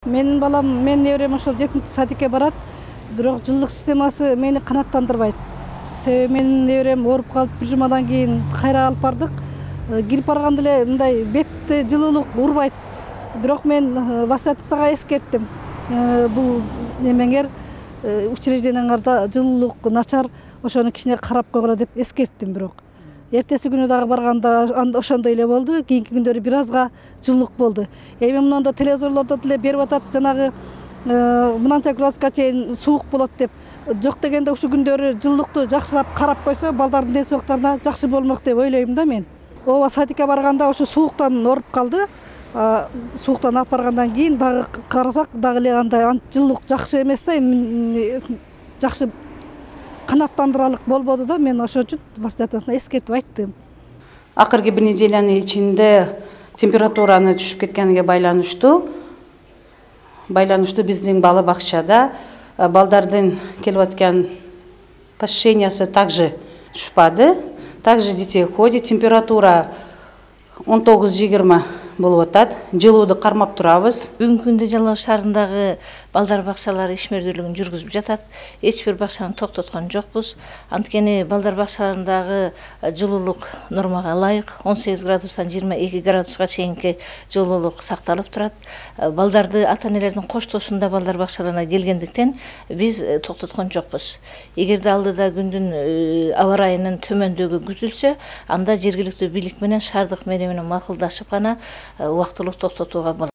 Менин балам, менин неберем ошол 7-ти садикке барат, бирок жылуулук системасы мени канааттандырбайт. Себеби менин неберем ооруп калып, бир жумадан кийин кайра алып бардык. Кирип барганда эле мындай бетти жылуулук урбайт. Бирок мен воспитательницага эскерттим. Бул немеңер учреждениеңарда жылуулук начар, ошону кичине карап койгула деп эскерттим бирок. Эртеси күнү дагы барганда ошондой эле болду. Кийинки күндөрү бир азга жылуулук болду. Эми мындан да телевизорлордо деле берип атат, жанагы мынанча градуска чейин суук болот деп. Жок дегенде ушул күндөрү жылуулукту жакшылап карап койсо, балдардын ден соолуктарына жакшы болмок деп ойлойм да мен. Ооба, садикке барганда ошо сууктан ооруп калды. Сууктан алып баргандан кийин дагы карасак, дагы эле андай жылуулук жакшы эмес да, жакшы канааттандырарлык болбоду да. Мен ошон үчүн воспитательницасына эскертип айттым. Акыркы бир неделянын ичинде температураны түшүп кеткениге байланыштуу биздин бала бакчада балдардын келип аткан посещениясы также түшпады. Также детей ходит, температура 19-20 болуп атат. Жылууду кармап турабыз. Бүгүнкү күндө Жалал Абад шаарындагы балдар бакчалары ишмердүүлүгүн жүргүзүп жатат. Эч бир бакчаны токтоткон жокпуз. Анткени балдар бакчаларындагы жылуулук нормага ылайык, 18 градустан 22 градуска чейинки жылуулук сакталып турат. Балдарды ата-энелердин коштошунда балдар бакчаларына келгендиктен биз токтоткон жокпуз. Эгерде алдыда күндүн аба ырайынын төмөндөгү күтүлсө, анда жергиликтүү бийлик менен шаардык мэрия менен макулдашып гана убактылуу токтотууга болот.